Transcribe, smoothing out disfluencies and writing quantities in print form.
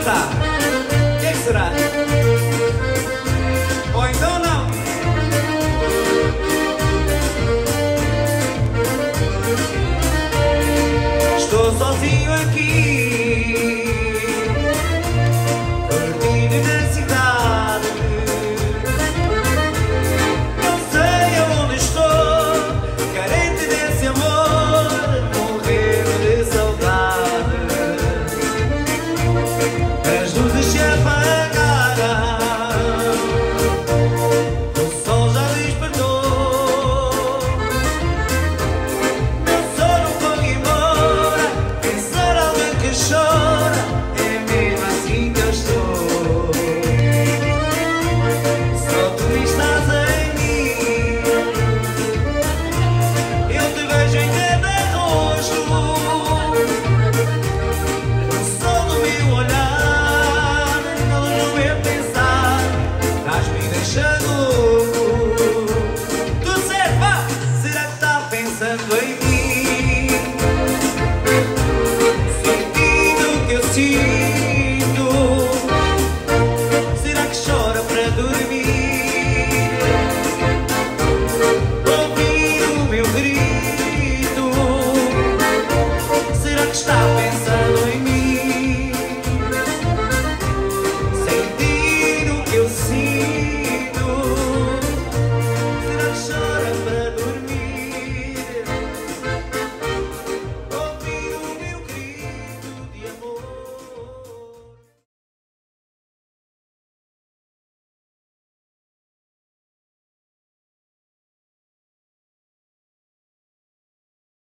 está? O que é que será? Ou então não? Estou sozinho aqui, perdido na cidade. Não sei aonde estou, carente desse amor, morrendo de saudade. As luzes se apagaram, o sol já despertou. Meu sono foi embora, pensar alguém que chora, é mesmo assim que eu estou. Só tu estás em mim, eu te vejo em cada rosto. O sol do meu olhar, no meu pensar, estás-me deixando louco. Tu serva, será que está pensando em mim? Sentindo o que eu sinto, será que chora para dormir? Ouvir o meu grito, será que está